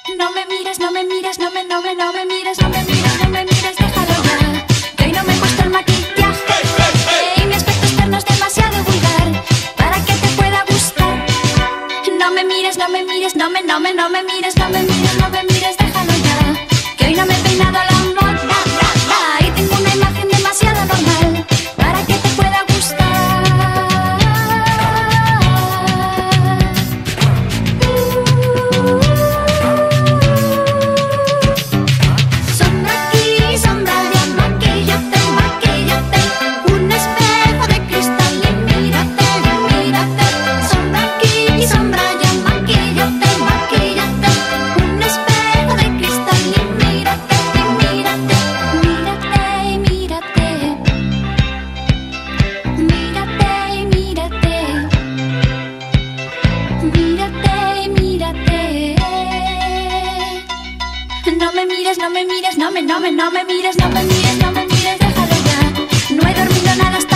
No me mires, no me mires, no me mires, no me mires, no me mires, déjalo ya. Que hoy no me he puesto el maquillaje y mi aspecto externo es demasiado vulgar para que te pueda gustar. No me mires, no me mires, no me mires, no me mires, déjalo ya. Que hoy no me he peinado a la moda y tengo una imagen demasiado normal para que te pueda gustar. Sombra aquí, sombra allá, maquíllate, maquíllate. Un espejo de cristal y mírate, mírate. Sombra aquí, sombra allá, maquíllate, maquíllate. Un espejo de cristal y mírate, mírate. Mírate y mírate. Mírate y mírate. Mírate y mírate. No me mires, no me mires, no me mires, no me mires, déjalo ya. No he dormido nada